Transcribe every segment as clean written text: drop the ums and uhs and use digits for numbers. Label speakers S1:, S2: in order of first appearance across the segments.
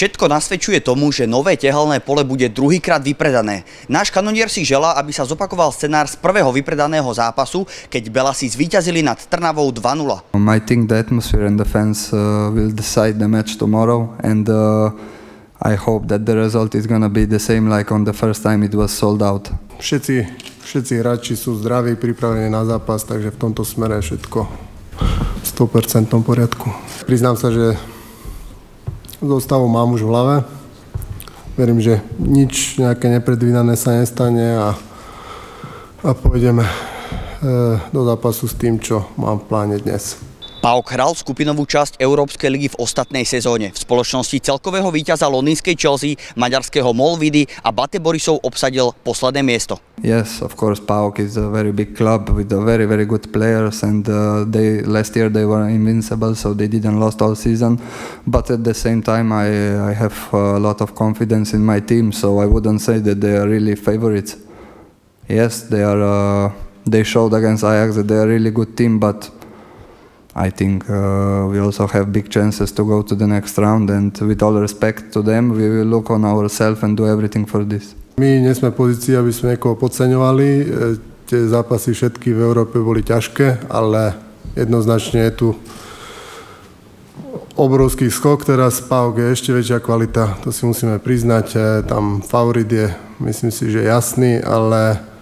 S1: Všetko nasvedčuje tomu, že nové tehelné pole bude druhýkrát vypredané. Náš kanonier si želá, aby sa zopakoval scenár z prvého vypredaného zápasu, keď Belasi zvíťazili nad Trnavou 2-0.
S2: I think the atmosphere and the fans will decide the match tomorrow, and I hope that the result is gonna be the same like on the first time it was sold out.
S3: Všetci hráči sú zdraví, pripravení na zápas, takže v tomto smere všetko v 100% poriadku. Priznám sa, že zostavu mám už v hlave. Verím, že nič nejaké nepredvídané sa nestane a pôjdeme do zápasu s tým, čo mám v pláne dnes.
S1: PAOK hral skupinovú časť Európskej ligy v ostatnej sezóne. V spoločnosti celkového víťaza londýnskej Chelsea, maďarského Molvidy a Bate Borisov obsadil posledné miesto.
S2: Yes, of course, PAOK is a very big club with very good players, and last year they were invincible, so they didn't lost all season. But at the same time, I have a lot of confidence in my team, so I wouldn't say that they are really favorites. Yes, they showed against Ajax that they are a really good team, but I think we also have big chances to go to the next round, and with all respect to them, we will look on ourselves and do everything for this.
S3: My nie sme v pozícii, aby sme niekoho podceňovali. Tie zápasy všetky v Európe boli ťažké, ale jednoznačne je tu obrovský skok. Teraz PAOK je ešte väčšia kvalita, to si musíme priznať. Tam favorit je, myslím si, že jasný, ale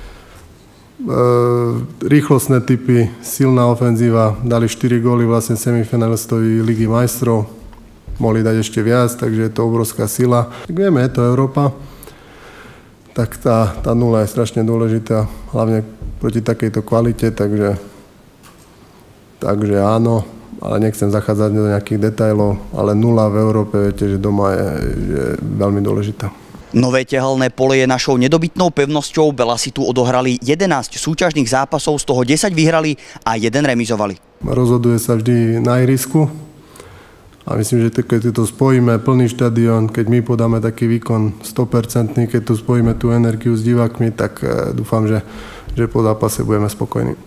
S3: rýchlostné typy, silná ofenzíva, dali 4 góly vlastne semifinalistovej Ligy majstrov, mohli dať ešte viac, takže je to obrovská sila. Tak vieme, je to Európa, tak tá nula je strašne dôležitá, hlavne proti takejto kvalite, takže áno, ale nechcem zachádzať do nejakých detailov, ale nula v Európe, viete, že doma je veľmi dôležitá.
S1: Nové tehelné pole je našou nedobytnou pevnosťou. Belasi tu odohrali 11 súťažných zápasov, z toho 10 vyhrali a 1 remizovali.
S3: Rozhoduje sa vždy na ihrisku a myslím, že keď to spojíme, plný štadión, keď my podáme taký výkon 100%, keď tu spojíme tú energiu s divákmi, tak dúfam, že po zápase budeme spokojní.